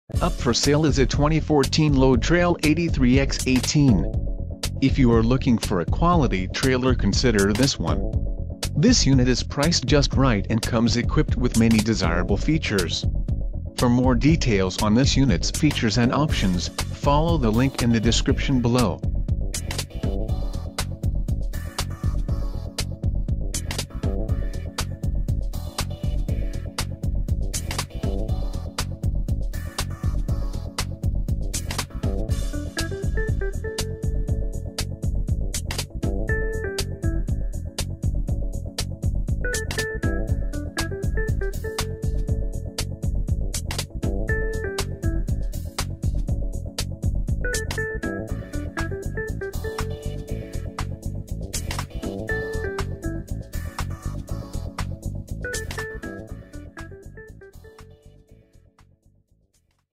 Up for sale is a 2014 Load Trail 83X18. If you are looking for a quality trailer, consider this one. This unit is priced just right and comes equipped with many desirable features. For more details on this unit's features and options, follow the link in the description below.